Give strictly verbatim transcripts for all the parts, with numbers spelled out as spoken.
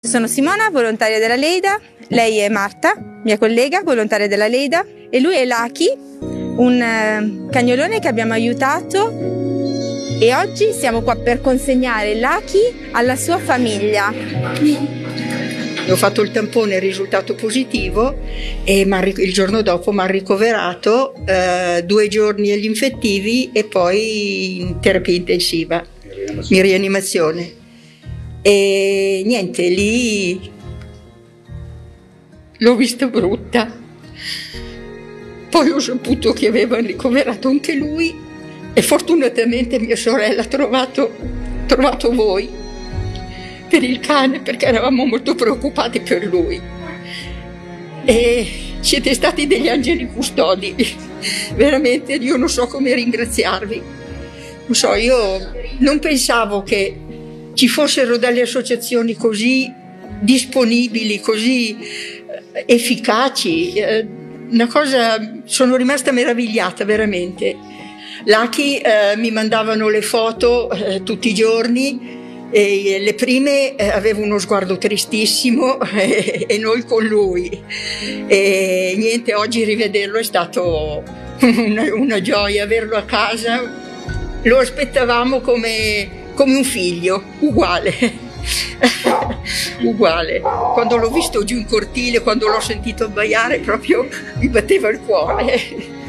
Sono Simona, volontaria della Leida, lei è Marta, mia collega, volontaria della Leida, e lui è Lucky, un eh, cagnolone che abbiamo aiutato, e oggi siamo qua per consegnare Lucky alla sua famiglia. Ho fatto il tampone, il risultato positivo, e il giorno dopo mi ha ricoverato, eh, due giorni agli infettivi e poi in terapia intensiva, in rianimazione. E niente, lì l'ho vista brutta. Poi ho saputo che aveva ricoverato anche lui e fortunatamente mia sorella ha trovato, trovato voi per il cane, perché eravamo molto preoccupati per lui. E siete stati degli angeli custodi, veramente io non so come ringraziarvi. Non so, io non pensavo che ci fossero delle associazioni così disponibili, così efficaci. Una cosa, sono rimasta meravigliata veramente. Lucky eh, mi mandavano le foto eh, tutti i giorni, e le prime eh, avevo uno sguardo tristissimo eh, e noi con lui. E niente, oggi rivederlo è stato una, una gioia, averlo a casa. Lo aspettavamo come come un figlio, uguale, uguale. Quando l'ho visto giù in cortile, quando l'ho sentito abbaiare, proprio mi batteva il cuore.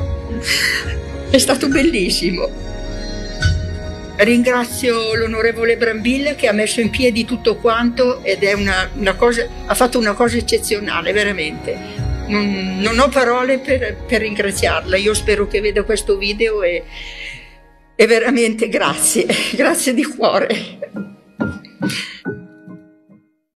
È stato bellissimo. Ringrazio l'onorevole Brambilla che ha messo in piedi tutto quanto ed è una, una cosa, ha fatto una cosa eccezionale, veramente. Non, non ho parole per, per ringraziarla. Io spero che veda questo video e E veramente grazie, grazie di cuore.